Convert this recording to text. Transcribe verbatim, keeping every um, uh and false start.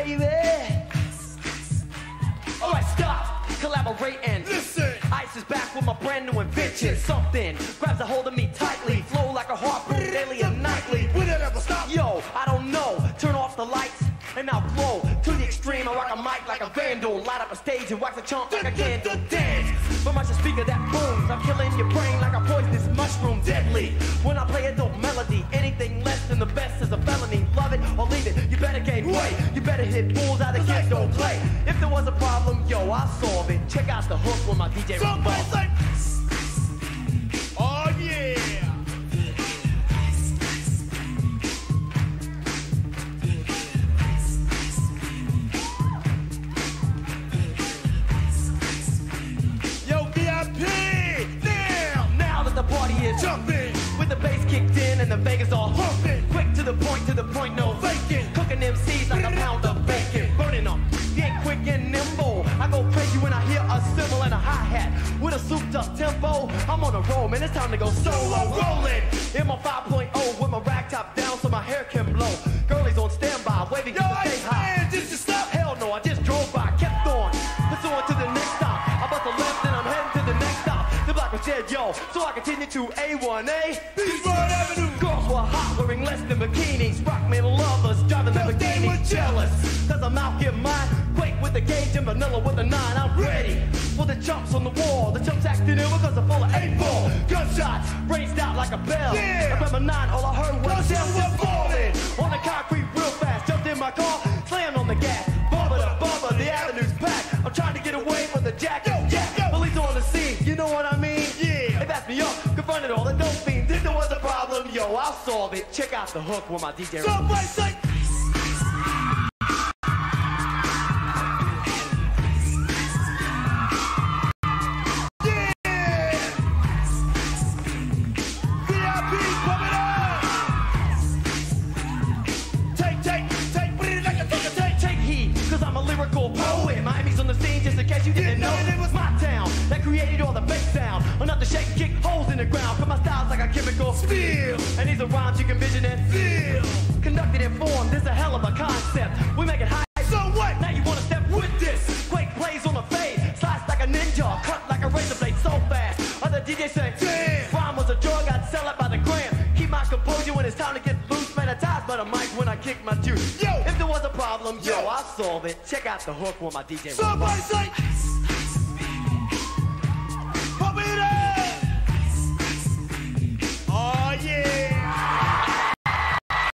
baby. Alright, stop, collaborate and listen. Ice is back with my brand new invention. Something grabs a hold of me tightly, flow like a harpoon daily and nightly. Will it ever stop? Yo, I don't know. Turn off the lights and I'll blow to the extreme. I rock a mic like a vandal, light up a stage and wax a chump like a candle. Dance from a speaker that booms. I'm killing your brain like a poisonous mushroom, deadly. When I play a dope melody, anything less than the best is a felony. Love it or leave it, you better gain weight. You better hit bulls out of kids don't play. If there was a problem, yo, I'll solve it. Check out the hook with my D J. Somebody say, oh yeah. Jumping with the bass kicked in and the Vegas all humping. Quick to the point, to the point, no faking. Cooking M Cs like a pound of bacon. Burning them, get quick and nimble. I go crazy when I hear a cymbal and a hi-hat with a souped up tempo. I'm on a roll, man, it's time to go solo. Rolling in my five point oh with my rag top down so my hair can blow. Girlies on standby, waving to the stage high. Man, did you stop? Hell no, I just drove by, kept on. Let's on to the next stop. I bust a left and I'm heading to the next stop. The block was dead, yo, so I continue to A one A. Beachfront Avenue. Girls were hot, wearing less than bikinis. Rockman lovers, driving Lamborghini. were Jealous, cause I'm out getting mine. Quake with the gauge and vanilla with the nine. I'm ready for the jumps on the wall. The jumps acting in because I'm full of eight ball. Gunshots raised out like a bell. Yeah. I remember nine, all I heard was Gunshots shells were just falling. On the concrete real fast, jumped in my car, slammed on the gas. Bumper to bumper, the avenue's packed. I'm trying to get away from the jacket. Yo, Yeah, yo. police on the scene, you know what I mean? Yeah. They passed me up, confronted all the dope fiends. If there was a problem, yo, I'll solve it. Check out the hook with my D J. Somebody say, yeah. V I P coming up. Take, take, take, put it like a take, take. Take heed, cause I'm a lyrical poet. Miami's on the scene just in case you didn't know. It was my town that created all the bass sound. Enough to shake and kick holes in the ground. Cause my style's like a chemical Feel, and these are rhymes you can vision and feel. conducted in form. This a hell of a concept. We make it high. So what? Now you wanna step with this. Quake plays on the fade. Slice like a ninja. Cut like a razor blade so fast. Other D Js say, Damn. rhyme was a drug. I'd sell it by the gram. Keep my composure when it's time to get loose. Man, I ties by the mic when I kick my juice. Yo. If there was a problem, yo, Yo. I'll solve it. Check out the hook with my D J. Somebody say, pump it up.